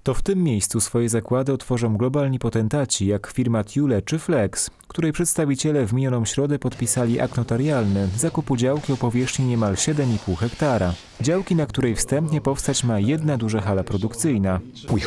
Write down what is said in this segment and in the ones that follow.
To w tym miejscu swoje zakłady otworzą globalni potentaci, jak firma Thule czy Flex, której przedstawiciele w minioną środę podpisali akt notarialny zakupu działki o powierzchni niemal 7,5 hektara. Działki, na której wstępnie powstać ma jedna duża hala produkcyjna.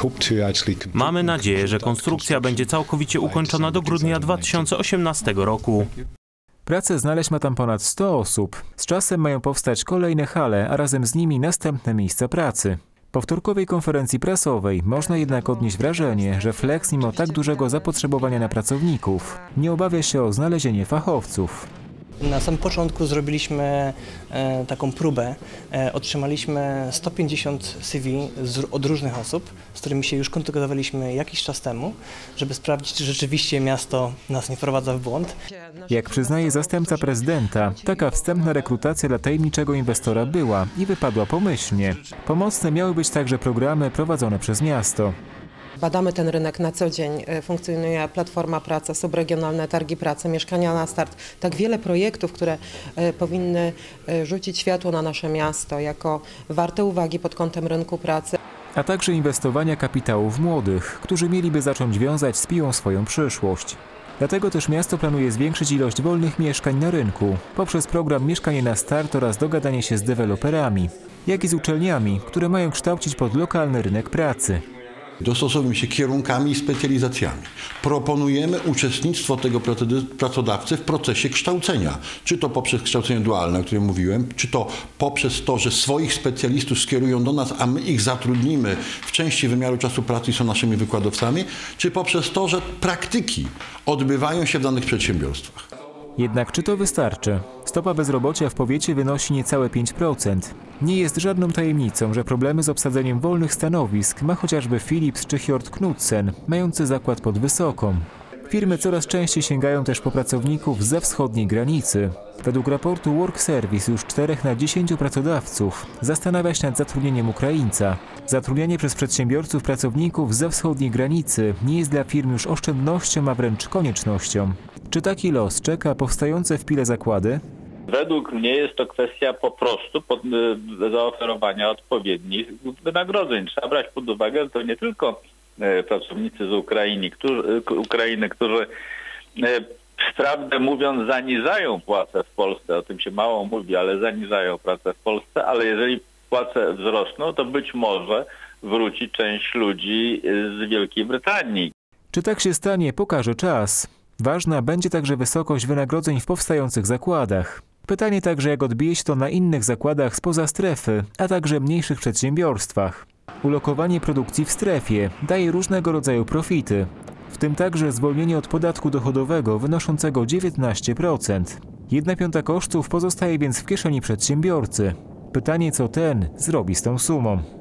Mamy nadzieję, że konstrukcja będzie całkowicie ukończona do grudnia 2018 roku. Pracę znaleźć ma tam ponad 100 osób. Z czasem mają powstać kolejne hale, a razem z nimi następne miejsca pracy. Po wtorkowej konferencji prasowej można jednak odnieść wrażenie, że Flex mimo tak dużego zapotrzebowania na pracowników nie obawia się o znalezienie fachowców. Na samym początku zrobiliśmy taką próbę. Otrzymaliśmy 150 CV od różnych osób, z którymi się już kontaktowaliśmy jakiś czas temu, żeby sprawdzić, czy rzeczywiście miasto nas nie wprowadza w błąd. Jak przyznaje zastępca prezydenta, taka wstępna rekrutacja dla tajemniczego inwestora była i wypadła pomyślnie. Pomocne miały być także programy prowadzone przez miasto. Badamy ten rynek na co dzień. Funkcjonuje Platforma Praca, subregionalne targi pracy, Mieszkania na start. Tak wiele projektów, które powinny rzucić światło na nasze miasto jako warte uwagi pod kątem rynku pracy. A także inwestowania kapitału w młodych, którzy mieliby zacząć wiązać z piłą swoją przyszłość. Dlatego też miasto planuje zwiększyć ilość wolnych mieszkań na rynku poprzez program Mieszkanie na start oraz dogadanie się z deweloperami, jak i z uczelniami, które mają kształcić pod lokalny rynek pracy. Dostosowujemy się kierunkami i specjalizacjami. Proponujemy uczestnictwo tego pracodawcy w procesie kształcenia. Czy to poprzez kształcenie dualne, o którym mówiłem, czy to poprzez to, że swoich specjalistów skierują do nas, a my ich zatrudnimy w części wymiaru czasu pracy i są naszymi wykładowcami, czy poprzez to, że praktyki odbywają się w danych przedsiębiorstwach. Jednak czy to wystarczy? Stopa bezrobocia w powiecie wynosi niecałe 5%. Nie jest żadną tajemnicą, że problemy z obsadzeniem wolnych stanowisk ma chociażby Philips czy Hjort Knudsen, mający zakład pod Wysoką. Firmy coraz częściej sięgają też po pracowników zza wschodniej granicy. Według raportu Work Service już 4 na 10 pracodawców zastanawia się nad zatrudnieniem Ukraińca. Zatrudnianie przez przedsiębiorców pracowników zza wschodniej granicy nie jest dla firm już oszczędnością, a wręcz koniecznością. Czy taki los czeka powstające w Pile zakłady? Według mnie jest to kwestia po prostu zaoferowania odpowiednich wynagrodzeń. Trzeba brać pod uwagę, że to nie tylko pracownicy z Ukrainy, którzy prawdę mówiąc zaniżają płace w Polsce, o tym się mało mówi, ale zaniżają pracę w Polsce, ale jeżeli płace wzrosną, to być może wróci część ludzi z Wielkiej Brytanii. Czy tak się stanie, pokaże czas. Ważna będzie także wysokość wynagrodzeń w powstających zakładach. Pytanie także, jak odbije się to na innych zakładach spoza strefy, a także mniejszych przedsiębiorstwach. Ulokowanie produkcji w strefie daje różnego rodzaju profity, w tym także zwolnienie od podatku dochodowego wynoszącego 19%. 1/5 kosztów pozostaje więc w kieszeni przedsiębiorcy. Pytanie, co ten zrobi z tą sumą.